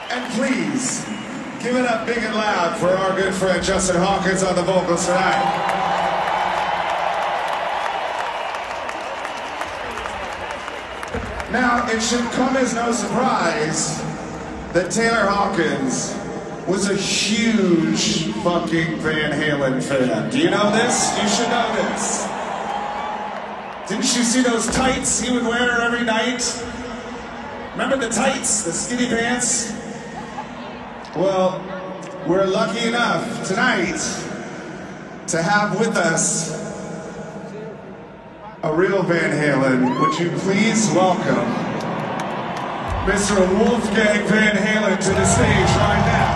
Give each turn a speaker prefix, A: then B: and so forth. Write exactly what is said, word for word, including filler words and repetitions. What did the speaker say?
A: And please, give it up big and loud for our good friend Justin Hawkins on the vocals tonight. Now, it should come as no surprise that Taylor Hawkins was a huge fucking Van Halen fan. Do you know this? You should know this. Didn't you see those tights he would wear every night? Remember the tights, the skinny pants? Well, we're lucky enough tonight to have with us a real Van Halen. Would you please welcome Mister Wolfgang Van Halen to the stage right now?